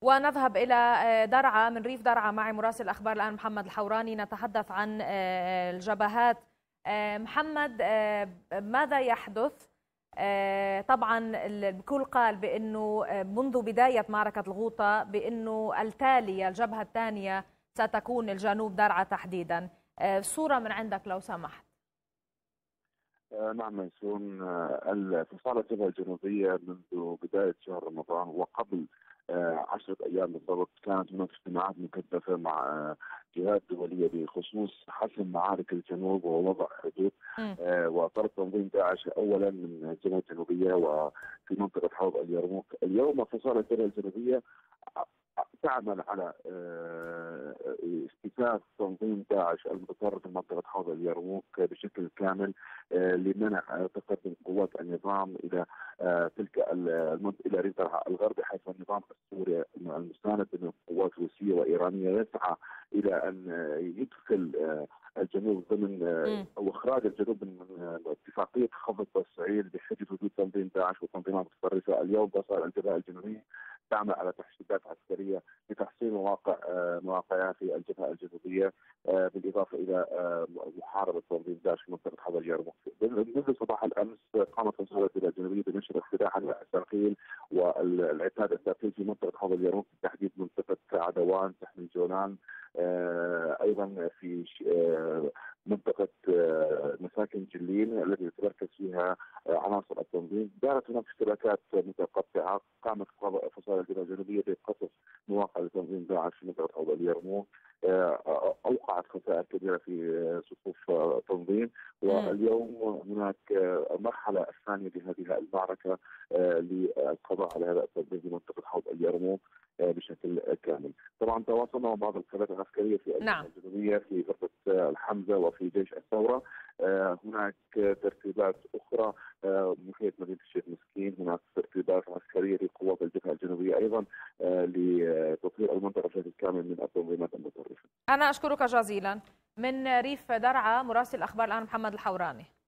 ونذهب إلى درعا، من ريف درعا معي مراسل الأخبار الآن محمد الحوراني، نتحدث عن الجبهات. محمد، ماذا يحدث؟ طبعا الكل قال بأنه منذ بداية معركة الغوطة بأنه التالية الجبهة الثانية ستكون الجنوب درعا تحديدا. صورة من عندك لو سمحت. نعم ميسون، انفصال الجبهة الجنوبية منذ بداية شهر رمضان وقبل 10 أيام بالضبط كانت هناك اجتماعات مكثفة مع جهات دولية بخصوص حسم معارك الجنوب ووضع حدود وطرد تنظيم داعش أولا من الجبهة الجنوبية وفي منطقة حوض اليرموك. اليوم انفصال الجبهة الجنوبية تعمل على استيفاف تنظيم داعش المتطرف في منطقة حوض اليرموك بشكل كامل لمنع تقدم قوات النظام إلى تلك إلى ريف درعا الغربي، حيث النظام السوري المستند من قوات روسية وإيرانية يسعى إلى أن يدخل الجنوب ضمن او اخراج الجنوب من اتفاقيه خفض الصعيد بحجه وجود تنظيم داعش وتنظيمات متطرفه. اليوم وصل الجبهه الجنوبيه تعمل على تحشيدات عسكريه لتحصين مواقعها في الجبهه الجنوبيه، بالاضافه الى محاربه تنظيم داعش في منطقه حوض اليرموك. منذ صباح الامس قامت وزاره الجبهه الجنوبيه بنشر اقتداء على الثقيل والعتاد الثقيل في منطقه حوض اليرموك، بالتحديد منطقه عدوان، سحن الجولان، ايضا في منطقه مساكن جليل التي تتركز فيها عناصر التنظيم. دارت هناك اشتباكات متقطعه، قامت فصائل الجبهه الجنوبيه بقصف مواقع لتنظيم داعش في منطقه حوض اليرموك، اوقعت خسائر كبيره في صفوف التنظيم. واليوم هناك المرحله الثانيه لهذه المعركه للقضاء على هذا التنظيم في منطقه حوض اليرموك بشكل كامل. طبعا تواصلنا مع بعض القيادات العسكريه في الجبهه الجنوبيه في غرفه الحمزه وفي جيش الثوره. هناك ترتيبات اخرى محيط مدينه الشيخ مسكين، هناك ترتيبات عسكريه لقوات الجبهه الجنوبيه ايضا لتطهير المنطقه بشكل كامل من التنظيمات المتطرفه. انا اشكرك جزيلا. من ريف درعا مراسل الاخبار الان محمد الحوراني.